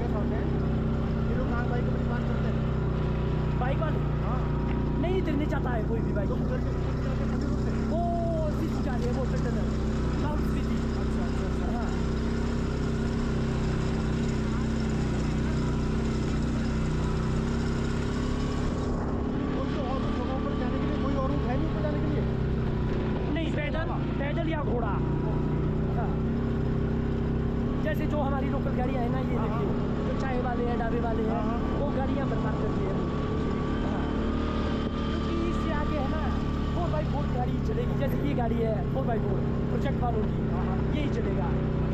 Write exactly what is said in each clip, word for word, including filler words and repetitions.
Guest होते हैं, ये लोग कहाँ बाइक अपनी पार्क करते हैं। बाइक वाले? हाँ नहीं, इधर नहीं जाता है कोई भी बाइक। तो उधर के उधर जाके सभी रुकते हैं। वो सिटी जा रही है, वो टनल साउथ सिटी। अच्छा अच्छा अच्छा। हाँ कोई तो और जगहों पर जाने के लिए कोई और रूट है नहीं ऊपर जाने के लिए? नहीं, पैदल पैदल या घोड़ा। हाँ, जैसे जो हमारी लोकल गाड़ियाँ है ना, ये हाँ, देखिए, जो चाय वाले हैं, ढाबे वाले हैं, हाँ, हाँ। वो गाड़ियाँ बर्बाद करती है। हाँ, क्योंकि इससे आगे है ना फोर बाई फोर गाड़ी चलेगी। जैसे ये गाड़ी है फोर बाई फोर प्रोजेक्ट वालों की, हाँ, हाँ। यही चलेगा।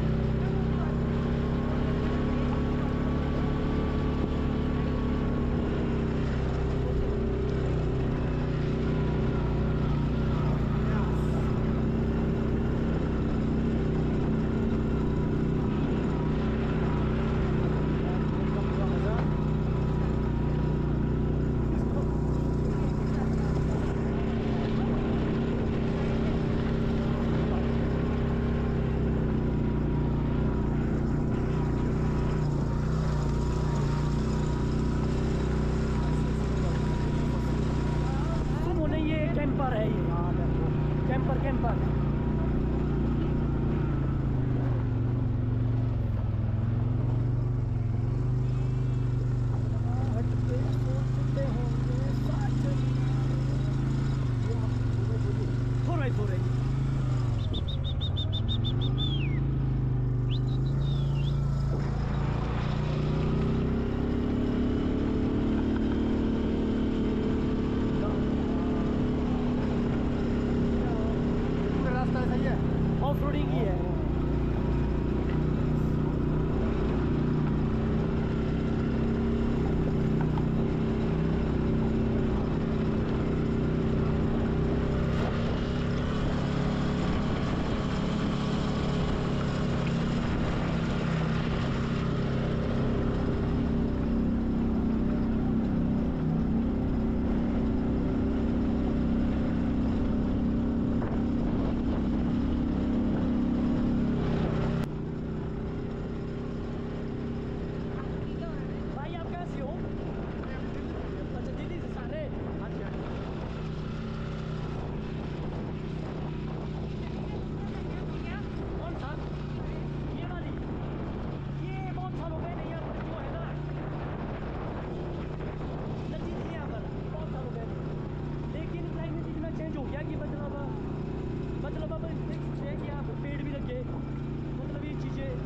कैंपर है ये। हाँ, camper camper four by four है। रास्ता सही है, ऑफ रोडिंग ही है। भाई आप कहाँ से हो? अच्छा, दिल्ली से सारे? हाँ जी हाँ जी। कौन सा? ये वाली? ये बहुत साल हो गए नहीं, यहाँ पर जो है ना नदी थी यहाँ पर, बहुत साल हो गए नहीं। लेकिन क्लाइमेट इतना चेंज हो गया कि मतलब मतलब अब देख सकते हैं कि यहाँ पर पेड़ भी लगे, मतलब ये चीज़ें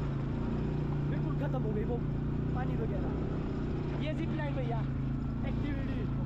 बिल्कुल ख़त्म हो गई, वो पानी वगैरह। ये जिप लाइन भैया एक्टिविटी।